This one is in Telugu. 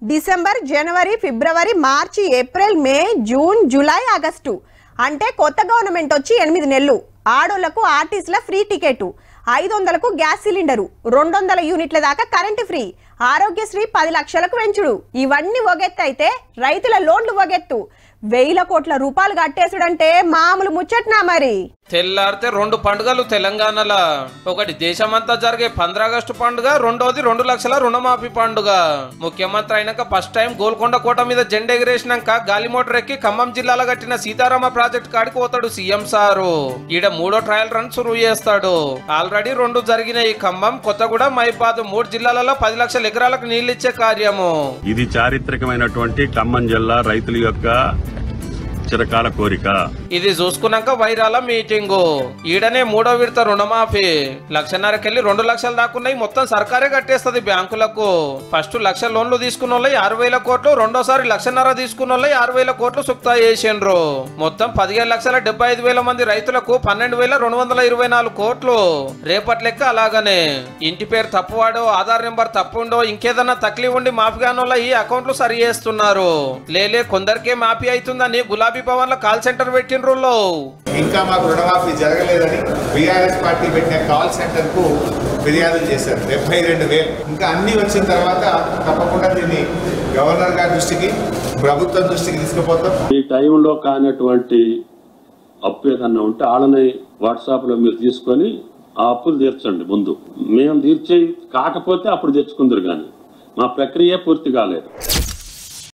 డిసెంబర్, జనవరి, ఫిబ్రవరి, మార్చి, April, May, June, July, August అంటే కొత్త గవర్నమెంట్ వచ్చి 8 నెలలు. ఆడోళ్లకు ఆర్టీసీల ఫ్రీ టికెట్, 500కు గ్యాస్ సిలిండరు, 200 యూనిట్ల దాకా కరెంటు ఫ్రీ, ఆరోగ్యశ్రీ 10 లక్షలకు పెంచుడు. ఇవన్నీ ఒగెత్తు అయితే రైతుల లోన్లు ఒగెత్తు. 1000 కోట్ల రూపాయలు కట్టేసుడంటే మామూలు ముచ్చట్నా మరి. తెల్లారితే 2 పండుగలు తెలంగాణలో. ఒకటి దేశమంతా జరిగే 15 ఆగస్టు పండుగ, రెండోది 2 లక్షల రుణమాఫీ పండుగ. ముఖ్యమంత్రి అయినాక ఫస్ట్ టైం గోల్కొండ కోట మీద జెండా ఎగిరేసినాక గాలి మోటార్ ఎక్కి ఖమ్మం జిల్లాలో కట్టిన సీతారామ ప్రాజెక్ట్ కాడికి పోతాడు సీఎం సారు. ఈడ 3వ ట్రయల్ రన్ సురువు చేస్తాడు. ఆల్రెడీ 2 జరిగినాయి. ఖమ్మం, కొత్తగూడెం, మైబాద్ 3 జిల్లాలలో 10 లక్షల ఎకరాలకు నీళ్లిచ్చే కార్యము. ఇది చారిత్రకమైనటువంటి ఖమ్మం జిల్లా రైతుల యొక్క చిరకాల కోరిక. ఇది చూసుకున్నాక వైరాల మీటింగు. ఈడనే 3వ విడత రుణమాఫీ 1,500,000కెళ్ళి 2 లక్షలు దాకున్నాయి. మొత్తం సర్కారే కట్టేస్తుంది బ్యాంకులకు. ఫస్ట్ 1,00,000 లోన్లు తీసుకున్న వాళ్ళకి 6,000 కోట్లు, రెండోసారి 1,50,000 తీసుకున్న వాళ్ళకి 6,000 కోట్లు సుక్తా చేసిండ్రు. మొత్తం 15,75,000 మంది రైతులకు 12,224 కోట్లు. రేపటి లెక్క అలాగనే ఇంటి పేరు తప్పువాడో, ఆధార్ నెంబర్ తప్పుండో, ఇంకేదన్నా తక్లీఫ్ ఉండి మాఫీ కానోళ్ళ ఈ అకౌంట్లు సరి చేస్తున్నారు. లేలే కొందరికే మాఫీ అవుతుందని గులాబీ భవన్ లో కాల్ సెంటర్ పెట్టిండ్రు. ఇంకా మాకు రుణమాఫీ జరగలేదని బీఆర్ఎస్ పార్టీ పెట్టిన కాల్ సెంటర్ కు ఫిర్యాదులు చేశారు. 72,000. ఇంకా అన్ని వచ్చిన తర్వాత తప్పకుండా దీన్ని గవర్నర్ గారి దృష్టికి, ప్రభుత్వం దృష్టికి తీసుకుపోతాం. ఈ టైంలో కానటువంటి అప్పు ఏదన్నా ఉంటే వాళ్ళని వాట్సాప్ లో మీరు తీసుకొని ఆ అప్పులు తీర్చండి. ముందు మేము తీర్చే కాకపోతే అప్పుడు తెచ్చుకుందరు, కానీ మా ప్రక్రియ పూర్తి కాలేదు.